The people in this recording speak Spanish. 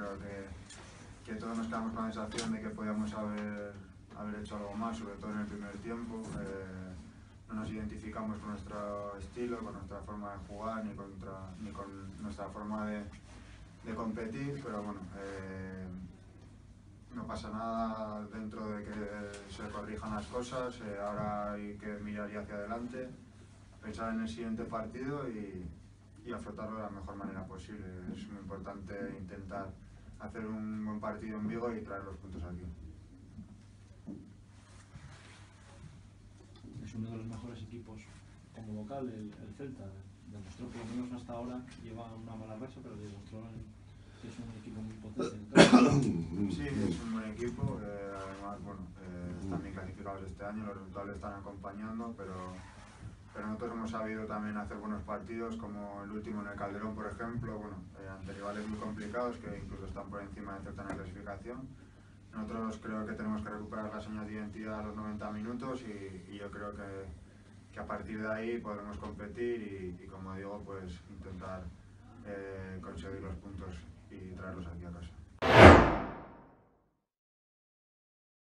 creo que todos nos quedamos con la sensación de que podíamos haber hecho algo más, sobre todo en el primer tiempo. No nos identificamos con nuestro estilo, con nuestra forma de jugar, ni con nuestra forma de competir, pero bueno, no pasa nada dentro de que se corrijan las cosas. Ahora hay que mirar ya hacia adelante, pensar en el siguiente partido y afrontarlo de la mejor manera posible. Es muy importante intentar hacer un buen partido en Vigo y traer los puntos aquí. Es uno de los mejores equipos como local, el Celta. Demostró, por lo menos hasta ahora, lleva una mala racha, pero demostró que es un equipo muy potente. Sí, es un buen equipo. Además, bueno, están bien clasificados este año, los resultados le están acompañando, pero nosotros hemos sabido también hacer buenos partidos, como el último en el Calderón, por ejemplo, bueno, ante rivales muy complicados que incluso están por encima de Celta en la clasificación. Nosotros creo que tenemos que recuperar la señal de identidad a los 90 minutos y yo creo que a partir de ahí podremos competir y como digo, pues intentar conseguir los puntos y traerlos aquí a casa.